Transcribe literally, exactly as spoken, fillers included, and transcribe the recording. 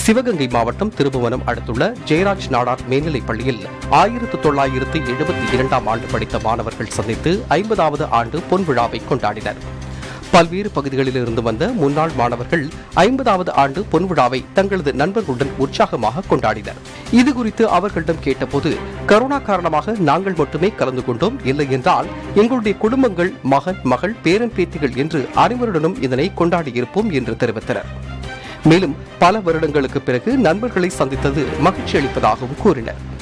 சிவகங்கை மாவட்டம் திருபுவனம் அடுத்துள்ள ஜெயராஜ் நாடார் மேல்நிலைப் பள்ளியில் ஆயிரத்து தொள்ளாயிரத்து எழுபத்தி இரண்டாம் ஆண்டு படித்த மாணவர்கள் சந்தித்து ஐம்பதாவது ஆண்டு பொன்விழாவை கொண்டாடினர். பல்வேறு பகுதிகளிலிருந்து வந்த முன்னாள் மாணவர்கள் ஐம்பதாவது ஆண்டு பொன்விழாவை தங்களது நண்பர்களுடன் உற்சாகமாக கொண்டாடினர். இதுகுறித்து அவர்களிடம் கேட்டபோது, கரோனா காரணமாக நாங்கள் மட்டுமே கலந்து கொண்டோம், இல்லை என்றால் எங்களுடைய குடும்பங்கள், மகன், மகள், பேரன், பேத்திகள் என்று அனைவருடனும் இதனை கொண்டாடியிருப்போம் என்று தெரிவித்தனர். மேலும் பல வருடங்களுக்கு பிறகு நண்பர்களை சந்தித்தது மகிழ்ச்சி அளிப்பதாகவும் கூறினர்.